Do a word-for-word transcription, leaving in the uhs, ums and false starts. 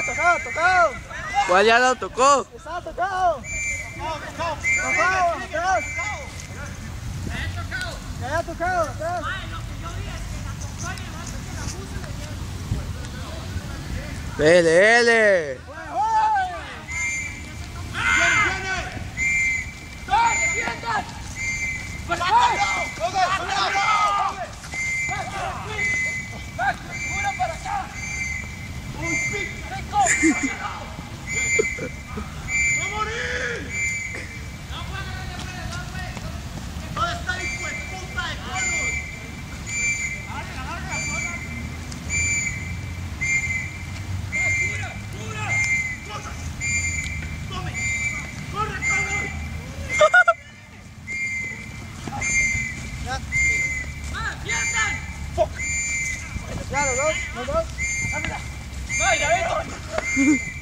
Tocado, tocado, tocado. ¿Cuál ya lo tocó? Está tocado. Tocado, atrás. Ya ya tocado, atrás. Dele, dele. Ya, los dos, los dos. ¡Vaya, Beto!